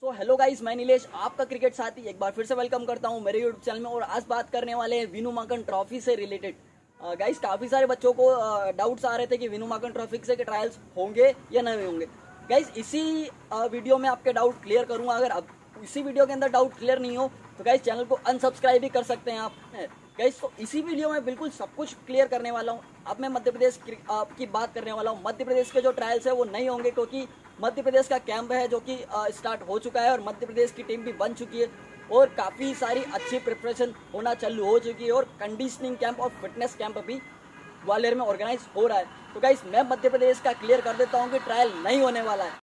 तो hello guys, मैं नीलेश आपका क्रिकेट साथी एक बार फिर से वेलकम करता हूं मेरे यूट्यूब चैनल में। और आज बात करने वाले हैं विनू मांकड़ ट्रॉफी से रिलेटेड। गाइस, काफी सारे बच्चों को डाउट्स आ रहे थे कि विनू मांकड़ ट्रॉफी से के ट्रायल्स होंगे या नहीं होंगे। गाइस, इसी वीडियो में आपके डाउट क्लियर करूंगा। अगर अब इसी वीडियो के अंदर डाउट क्लियर नहीं हो तो गाइस चैनल को अनसब्सक्राइब भी कर सकते हैं आप। गाइस, तो इसी वीडियो में बिल्कुल सब कुछ क्लियर करने वाला हूँ। अब मैं मध्य प्रदेश की बात करने वाला हूँ। मध्य प्रदेश के जो ट्रायल्स है वो नहीं होंगे, क्योंकि मध्य प्रदेश का कैंप है जो कि स्टार्ट हो चुका है और मध्य प्रदेश की टीम भी बन चुकी है और काफ़ी सारी अच्छी प्रिपरेशन होना चालू हो चुकी है और कंडीशनिंग कैंप और फिटनेस कैंप भी ग्वालियर में ऑर्गेनाइज हो रहा है। तो गाइस, मैं मध्य प्रदेश का क्लियर कर देता हूँ कि ट्रायल नहीं होने वाला है।